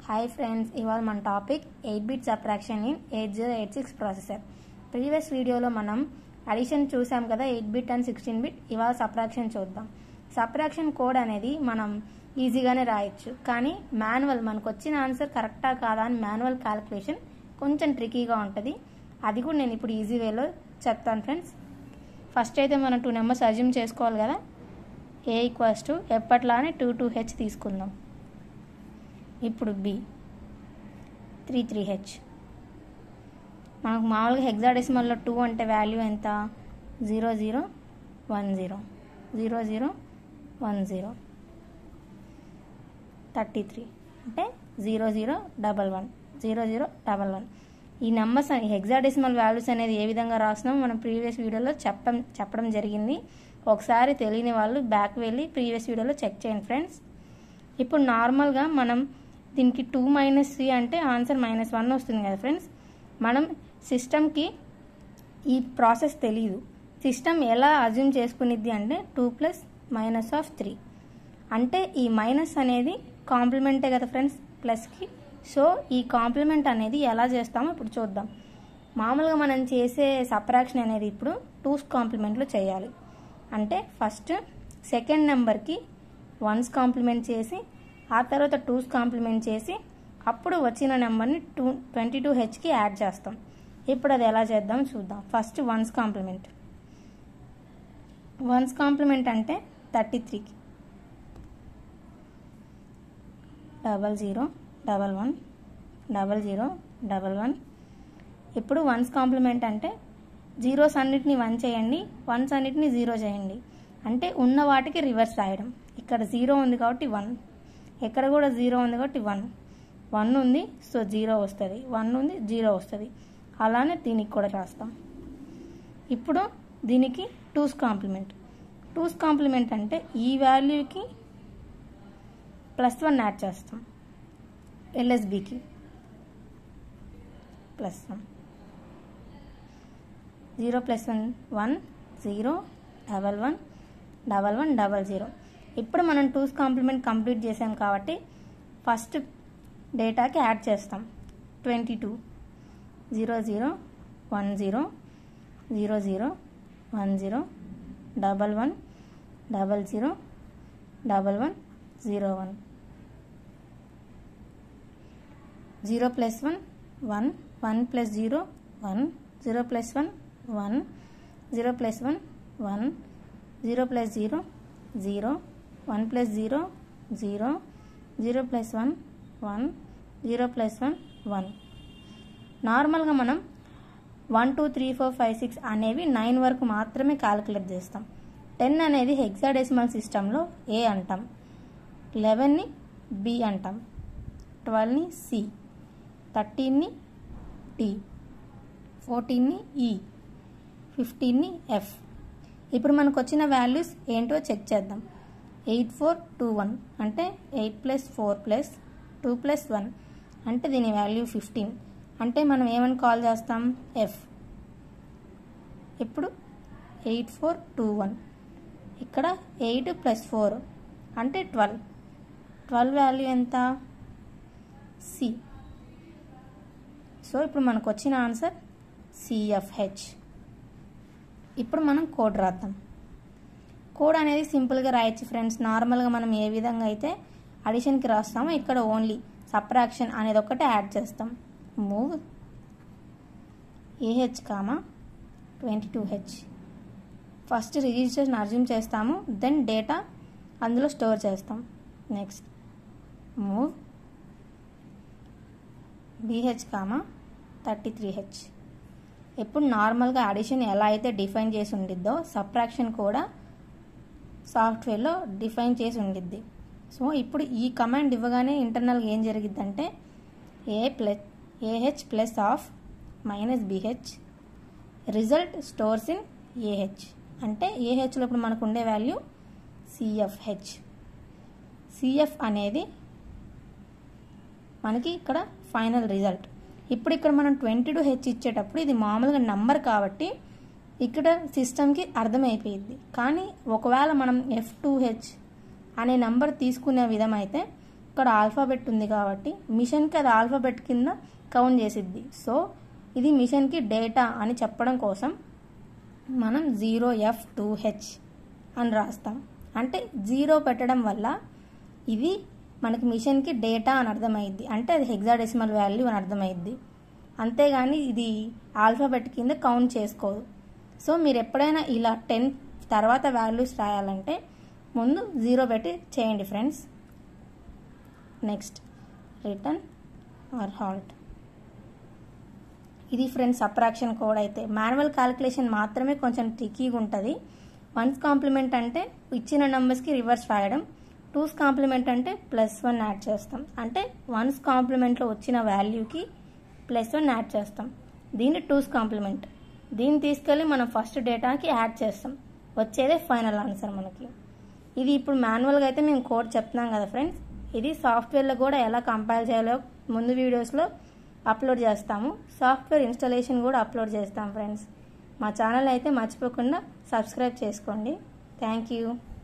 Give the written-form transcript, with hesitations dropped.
Hi friends, ఇవాళ మన topic 8-bit subtraction in 8086 processor. Previous వీడియోలో మనం అడిషన్ చూసాం కదా 8-bit అండ్ 16-bit. ఇవాళ సబ్ట్రాక్షన్ చూద్దాం. సబ్ట్రాక్షన్ కోడ్ అనేది మనం ఈజీగానే రాయొచ్చు, కానీ మాన్యువల్ మనకు వచ్చిన ఆన్సర్ కరెక్టా కాదా అని మాన్యువల్ క్యాలిక్యులేషన్ కొంచెం ట్రికీగా ఉంటుంది. అది కూడా నేను ఇప్పుడు ఈజీ వేలో చెప్తాను ఫ్రెండ్స్. ఫస్ట్ అయితే మనం 2 నెంబర్స్ అజ్యూమ్ చేసుకోవాలి కదా. A ఈక్వల్స్ టు ఎప్పట్లానే 2h తీసుకుందాం. ఇప్పుడు B 3h. మనకు మామూలుగా హెక్సాడెసిమల్లో 2 అంటే వాల్యూ ఎంత? 0010 0010 33 అంటే 0011 0011. ఈ నెంబర్స్ హెక్సాడెసిమల్ వాల్యూస్ అనేది ఏ విధంగా రాసినామో మనం ప్రీవియస్ వీడియోలో చెప్పడం జరిగింది. ఒకసారి తెలియని వాళ్ళు బ్యాక్ వెళ్ళి ప్రీవియస్ వీడియోలో చెక్ చేయండి ఫ్రెండ్స్. ఇప్పుడు నార్మల్గా మనం దీనికి 2 - 3 అంటే ఆన్సర్ -1 వస్తుంది కదా ఫ్రెండ్స్. మనం సిస్టమ్కి ఈ ప్రాసెస్ తెలియదు. సిస్టమ్ ఎలా అజ్యూమ్ చేసుకునిద్ది అంటే 2 + -3 అంటే ఈ మైనస్ అనేది కాంప్లిమెంటే కదా ఫ్రెండ్స్ ప్లస్కి. సో ఈ కాంప్లిమెంట్ అనేది ఎలా చేస్తామో ఇప్పుడు చూద్దాం. మామూలుగా మనం చేసే సబ్ట్రాక్షన్ అనేది ఇప్పుడు 2's కాంప్లిమెంట్లో చేయాలి. అంటే ఫస్ట్ సెకండ్ నెంబర్కి 1's కాంప్లిమెంట్ చేసి ఆ తర్వాత 2's కాంప్లిమెంట్ చేసి అప్పుడు వచ్చిన నెంబర్ని 22hకి యాడ్ చేస్తాం. ఇప్పుడు అది ఎలా చేద్దాం చూద్దాం. First 1's complement. 1's complement అంటే 33కి 0011 0011. ఇప్పుడు 1's కాంప్లిమెంట్ అంటే జీరోస్ అన్నిటిని 1 చేయండి, 1s అన్నిటిని 0 చేయండి. అంటే ఉన్న వాటికి రివర్స్ రాయడం. ఇక్కడ 0 ఉంది కాబట్టి 1, ఇక్కడ కూడా 0 ఉంది కాబట్టి 1 ఉంది, సో 0 వస్తుంది, 1 ఉంది 0 వస్తుంది. అలానే దీనికి కూడా రాస్తాం. ఇప్పుడు దీనికి 2's కాంప్లిమెంట్. 2's కాంప్లిమెంట్ అంటే ఈ వాల్యూకి +1 యాడ్ చేస్తాం. LSBకి +1 0 + 1 1 0 11 11 00. ఇప్పుడు మనం 2's కాంప్లిమెంట్ కంప్లీట్ చేసాం కాబట్టి ఫస్ట్ డేటాకి యాడ్ చేస్తాం. 22 0010 0010 11 11 00 11 01 0 + 1 1 1 + 0 1 0 + 1 1 0 + 1 1 0 + 0 0 1 + 0 0 0 + 1 1 0 + 1 1. నార్మల్గా మనం 1 2 3 4 5 6 అనేవి 9 వరకు మాత్రమే క్యాలిక్యులేట్ చేస్తాం. 10 అనేది హెక్సాడెసిమల్ సిస్టంలో A అంటాం, 11ని B అంటాం, 12ని C, 13ని D, 14ని E, 15ని F. ఇప్పుడు మనకు వచ్చిన వాల్యూస్ ఏంటో చెక్ చేద్దాం. 8421 అంటే 8 + 4 + 2 + 1 అంటే దీని వాల్యూ 15. అంటే మనం ఏమని కాల్ చేస్తాం? F. ఇప్పుడు 8421 ఇక్కడ 8 + 4 అంటే 12. 12 వాల్యూ ఎంత? C. సో ఇప్పుడు మనకు వచ్చిన ఆన్సర్ CFH. ఇప్పుడు మనం కోడ్ రాద్దాం. కోడ్ అనేది సింపుల్గా రాయొచ్చు ఫ్రెండ్స్. నార్మల్గా మనం ఏ విధంగా అయితే అడిషన్కి రాస్తామో ఇక్కడ ఓన్లీ సబ్ట్రాక్షన్ అనేది ఒకటే యాడ్ చేస్తాం. Move AH, 22h. First registration assume చేస్తాము, దెన్ డేటా అందులో స్టోర్ చేస్తాం. Next move BH, 33h. ఇప్పుడు నార్మల్గా అడిషన్ ఎలా అయితే డిఫైన్ చేసి ఉండిద్దో సబ్ట్రాక్షన్ కూడా సాఫ్ట్వేర్లో డిఫైన్ చేసి ఉండిద్ది. సో ఇప్పుడు ఈ కమాండ్ ఇవ్వగానే ఇంటర్నల్గా ఏం జరిగిద్దంటే AH plus of -BH result stores in AH. అంటే AHలో ఇప్పుడు మనకు ఉండే వాల్యూ CFH. CF అనేది మనకి ఇక్కడ ఫైనల్ రిజల్ట్. ఇప్పుడు ఇక్కడ మనం 22h ఇచ్చేటప్పుడు ఇది మామూలుగా నంబర్ కాబట్టి ఇక్కడ సిస్టమ్కి అర్థమైపోయింది. కానీ ఒకవేళ మనం F2H అనే నంబర్ తీసుకునే విధమైతే ఇక్కడ ఆల్ఫాబెట్ ఉంది కాబట్టి మిషన్కి అది ఆల్ఫాబెట్ కింద కౌంట్ చేసిద్ది. సో ఇది మిషన్కి డేటా అని చెప్పడం కోసం మనం 0F2H అని రాస్తాం. అంటే 0 పెట్టడం వల్ల ఇది మనకి మిషన్కి డేటా అని అర్థమైద్ది, అంటే అది హెక్సాడెసిమల్ వాల్యూ అని అర్థమైద్ది. అంతేగాని ఇది ఆల్ఫాబెట్ కింద కౌంట్ చేసుకోదు. సో మీరు ఎప్పుడైనా ఇలా 10 తర్వాత వాల్యూస్ రాయాలంటే ముందు 0 పెట్టి చేయండి friends. Next return or halt. ఇది ఫ్రెండ్స్ సబ్ట్రాక్షన్ కోడ్. అయితే మాన్యువల్ క్యాలిక్యులేషన్ మాత్రమే కొంచెం ట్రికీగా ఉంటుంది. 1's కాంప్లిమెంట్ అంటే ఇచ్చిన నెంబర్స్కి రివర్స్ రాయడం, 2's కాంప్లిమెంట్ అంటే +1 యాడ్ చేస్తాం. అంటే 1's కాంప్లిమెంట్లో వచ్చిన వాల్యూకి +1 యాడ్ చేస్తాం. దీన్ని 2's కాంప్లిమెంట్. దీన్ని తీసుకెళ్ళి మనం ఫస్ట్ డేటాకి యాడ్ చేస్తాం, వచ్చేదే ఫైనల్ ఆన్సర్ మనకి. ఇది ఇప్పుడు మాన్యువల్గా అయితే మేము కోడ్ చెప్తున్నాం కదా ఫ్రెండ్స్, ఇది సాఫ్ట్వేర్లో కూడా ఎలా కంపైల్ చేయాలో ముందు వీడియోస్లో అప్లోడ్ చేస్తాము. సాఫ్ట్వేర్ ఇన్స్టాలేషన్ కూడా అప్లోడ్ చేస్తాం ఫ్రెండ్స్. మా ఛానల్ అయితే మర్చిపోకుండా సబ్స్క్రైబ్ చేసుకోండి. Thank you.